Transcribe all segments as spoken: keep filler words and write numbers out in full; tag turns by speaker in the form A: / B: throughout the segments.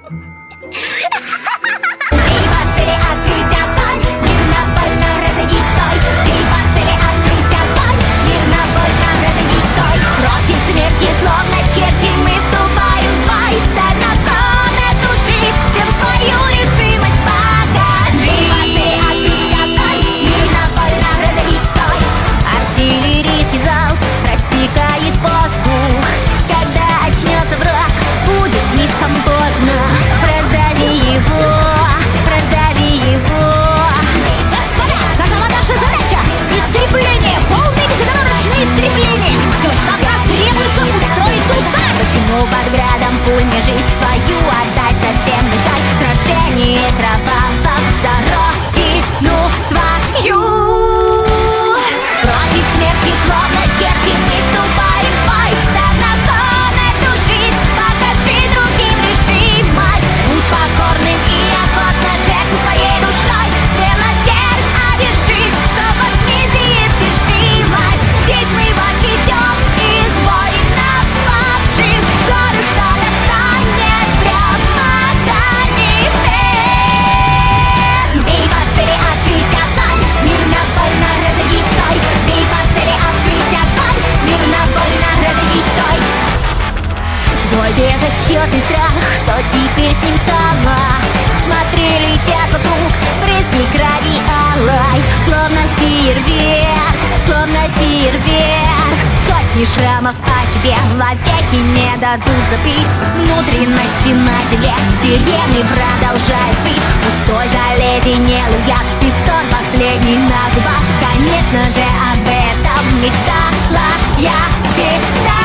A: Под градом пуль мне жизнь свою отдать совсем не жаль. Сражение кровавых за родину свою. Против смерти словно черти мы вступаем в бой. Ставь на кон эту жизнь, покажи другим решимость. Будь покорным и охотно жертву своей душой. Смело верь, одержи, что возмездие свершилось. Здесь мы возведем из воинов павших. Горы, что настанет прямо за ними. Бей по цели, открыть огонь, мирно, больно, разойди, стой. Бей по цели, открыть огонь, мирно, больно, разойди, стой. Твой безотчетный страх, что теперь с ним стало? Смотри, летят вокруг брызги крови алой. Словно фейерверк, словно фейерверк. Сотни шрамов о тебе вовеки не дадут забыть. Внутренности на земле сирены продолжают пить. Пустой галере не лузят, и стон последний на губах. Конечно же об этом мечтала я всегда.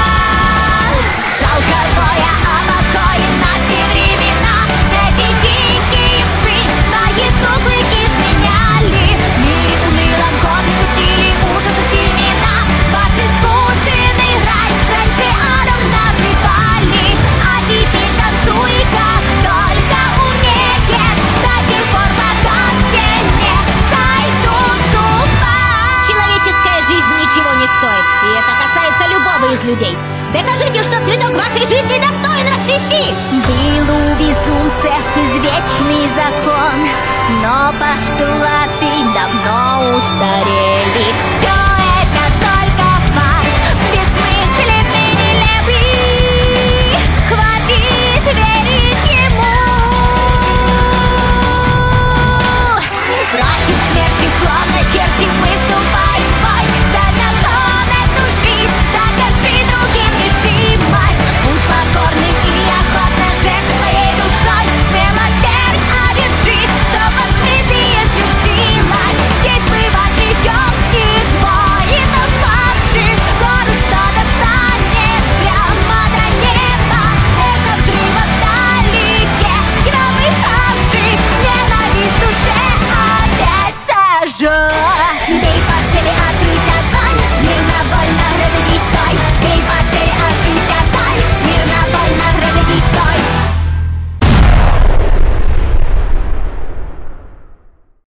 A: Жалко боя о покое на все времена. Эти дикие псы свои куклыки сменяли. Мир унылым ходом пустили ужасы семена. Ваш искусственный рай раньше адом называли. А теперь танцуй, как только умеешь. До тех пор, пока все не сойдут с ума. Человеческая жизнь ничего не стоит, и это касается любого из людей. Докажите, что цветок вашей жизни достоин расцвести. Был у безумцев извечный закон, но постулаты давно устарели.